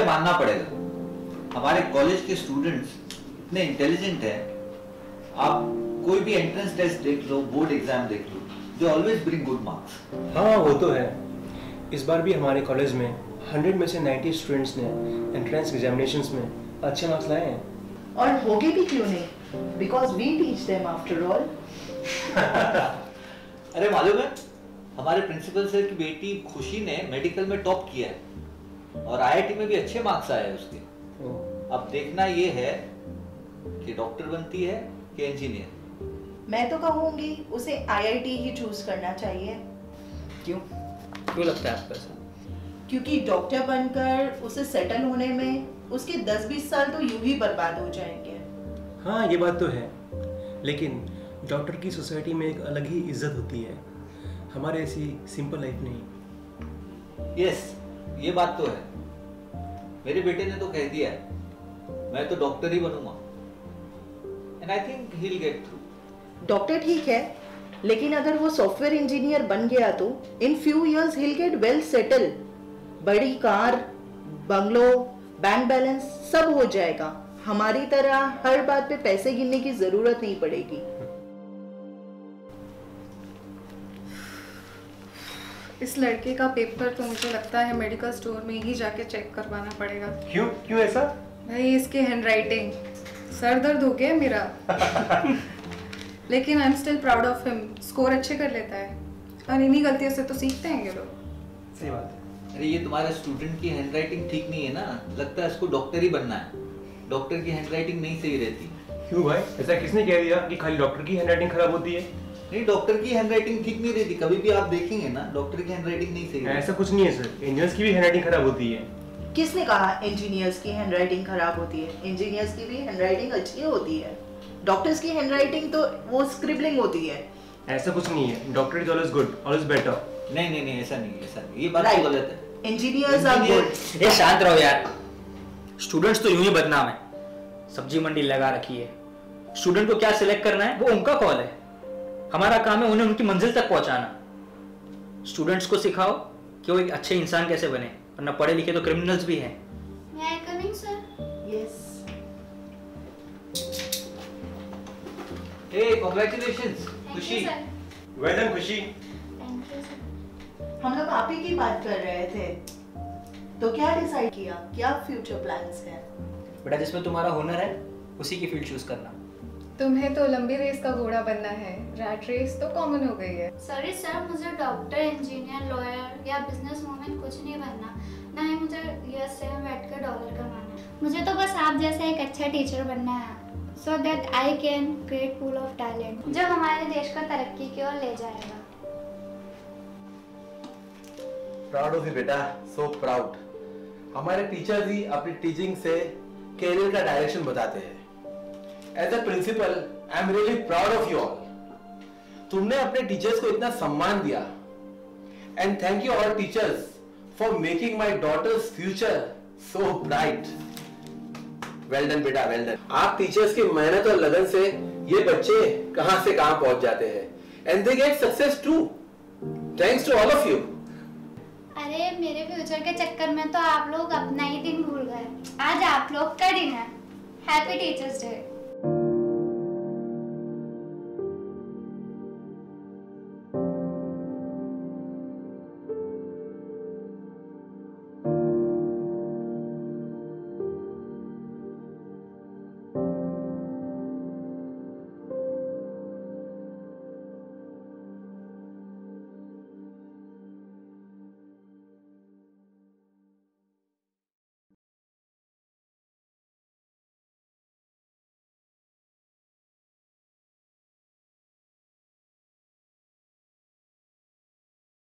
मानना पड़ेगा, हमारे कॉलेज के स्टूडेंट्स इतने इंटेलिजेंट हैं। आप कोई भी एंट्रेंस टेस्ट देख लो, बोर्ड एग्जाम देख लो, they always bring good marks. हाँ वो तो है। इस बार भी हमारे कॉलेज में 100 में से 90 स्टूडेंट्स ने एंट्रेंस एग्जामिनेशंस में अच्छे मार्क्स लाए हैं। और होगे भी क्यों नहीं, because we teach them after all. अरे मालूम है, हमारे प्रिंसिपल सर की बेटी खुशी ने मेडिकल में टॉप किया है और आईआईटी में भी अच्छे मार्क्स आए हैं उसके। अब देखना ये है कि डॉक्टर बनती है कि इंजीनियर। मैं तो कहूंगी उसे आईआईटी ही चूज करना चाहिए। क्यों लगता है आपको ऐसा? क्योंकि डॉक्टर बनकर उसे सेटल होने में उसके 10-20 साल तो यूं ही बर्बाद हो जाएंगे। हाँ ये बात तो है, लेकिन डॉक्टर की सोसाइटी में एक अलग ही इज्जत होती है, हमारे ऐसी सिंपल लाइफ नहीं। यस, ये बात तो है। मेरे बेटे ने तो कह दिया है मैं तो डॉक्टर ही बनूंगा, and I think he will get through. Doctor ठीक है, लेकिन अगर वो सॉफ्टवेयर इंजीनियर बन गया तो in few years he will get well settle. बड़ी कार, बंगलो, बैंक बैलेंस सब हो जाएगा। हमारी तरह हर बात पे पैसे गिनने की जरूरत नहीं पड़ेगी। इस लड़के का पेपर तो मुझे लगता है मेडिकल स्टोर में ही जाके चेक करवाना पड़ेगा। क्यों ऐसा? भाई इसके हैंडराइटिंग, सर दर्द हो गया मेरा। लेकिन I am still proud of him, score अच्छे कर लेता है और इन्हीं गलतियों से तो सीखते हैं ये लोग। सही बात है। अरे ये तुम्हारे स्टूडेंट की हैंडराइटिंग ठीक नहीं है ना, लगता है इसको डॉक्टर ही बनना है। डॉक्टर की हैंडराइटिंग नहीं सही रहती। क्यों भाई, ऐसा किसने कह दिया कि खाली डॉक्टर की हैंडराइटिंग खराब होती है? नहीं, डॉक्टर की हैंडराइटिंग ठीक नहीं रहती, कभी भी आप देखेंगे ना डॉक्टर की हैंडराइटिंग नहीं सही रहती। ऐसा कुछ नहीं है सर, इंजीनियर्स की भी हैंडराइटिंग खराब होती है। किसने कहा इंजीनियर्स की हैंडराइटिंग खराब होती है? इंजीनियर्स की भी हैंडराइटिंग अच्छी होती है। डॉक्टर्स की हैंडराइटिंग तो वो स्क्रिबलिंग होती है। ऐसा कुछ नहीं है, doctor is always good, always better. नहीं, ऐसा नहीं, ये बात तो गलत है। Engineers are good. ये शांत रहो यार, स्टूडेंट्स तो यूं ही बदनाम है। सब्जी मंडी लगा रखी है, स्टूडेंट को क्या सिलेक्ट करना है वो उनका कॉल है, हमारा काम है उन्हें उनकी मंजिल तक पहुंचाना। स्टूडेंट्स को सिखाओ कि वो एक अच्छे इंसान कैसे बने, वरना पढ़े लिखे तो क्रिमिनल्स भी हैं। May I come in, sir? Yes. Hey, congratulations, खुशी। Thank you, sir. Well done Khushi. Thank you, sir. हम लोग आप ही की बात कर रहे थे, तो क्या डिसाइड किया, क्या फ्यूचर प्लान्स हैं? बेटा जिसमें तुम्हारा हुनर है उसी की फील्ड चूज करना। तुम्हें तो लंबी रेस का घोड़ा बनना है, रैट रेस तो कॉमन हो गई है। Sorry, sir, मुझे डॉक्टर, इंजीनियर, लॉयर या बिजनेस वूमेन कुछ नहीं बनना, ना ही मुझे यूएसए में बैठकर डॉलर कमाना। मुझे तो बस आप जैसा एक अच्छा टीचर बनना है, so that I can create pool of talent जो हमारे देश को तरक्की की ओर ले जाएगा। प्राउड ऑफ यू बेटा, सो प्राउड। हमारे टीचर्स ही अपनी टीचिंग से कैरियर का डायरेक्शन बताते हैं। As a principal I am really proud of you all. तुमने अपने टीचर्स को इतना सम्मान दिया, and thank you all teachers for making my daughter's future so bright. Well done बेटा, वेल डन। आप टीचर्स की मेहनत और लगन से ये बच्चे कहां से कहां पहुंच जाते हैं, and they get success too, thanks to all of you. अरे मेरे फ्यूचर के चक्कर में तो आप लोग अपना ही दिन भूल गए। आज आप लोग का डिनर। Happy teachers day.